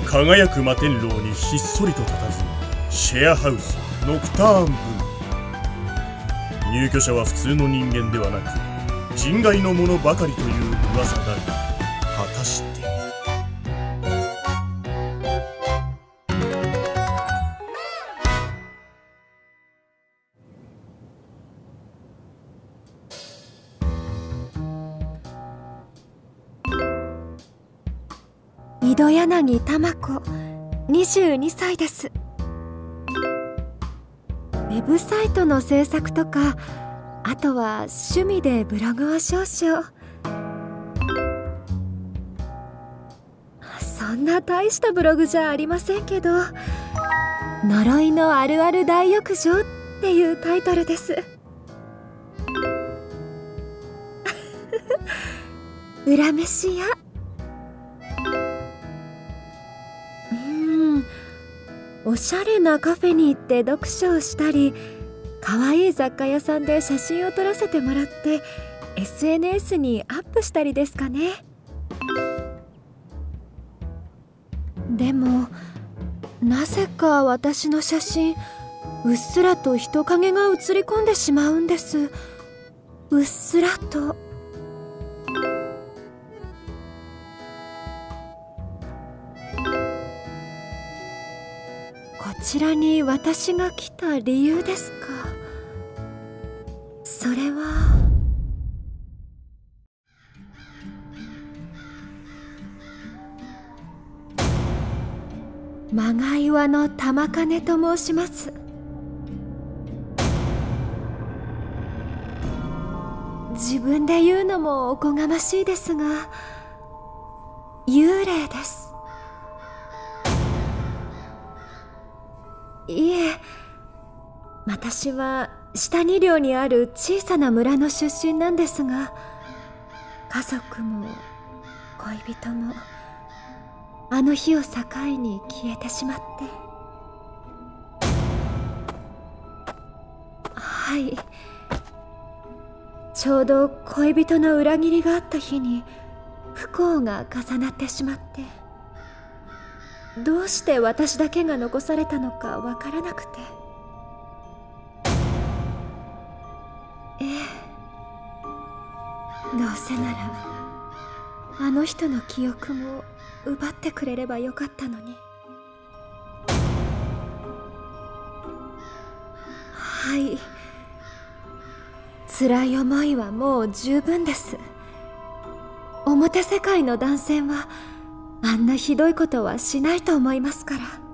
輝く摩天楼にひっそりと佇むシェアハウスノクターンブルー。入居者は普通の人間ではなく人外のものばかりという噂だが、果たして井戸柳珠子、22歳です。ウェブサイトの制作とか、あとは趣味でブログを少々。そんな大したブログじゃありませんけど、呪いのあるある大浴場っていうタイトルです。裏飯屋。おしゃれなカフェに行って読書をしたり、かわいい雑貨屋さんで写真を撮らせてもらって SNS にアップしたりですかね。でもなぜか私の写真、うっすらと人影が写り込んでしまうんです。うっすらと。こちらに私が来た理由ですか。それはまがいわの玉金と申します。自分で言うのもおこがましいですが、幽霊です。いえ、私は下2両にある小さな村の出身なんですが、家族も恋人もあの日を境に消えてしまって。はい、ちょうど恋人の裏切りがあった日に不幸が重なってしまって、どうして私だけが残されたのかわからなくて。ええ、どうせならあの人の記憶も奪ってくれればよかったのに。はい、辛い思いはもう十分です。表世界の男性はあんなひどいことはしないと思いますから。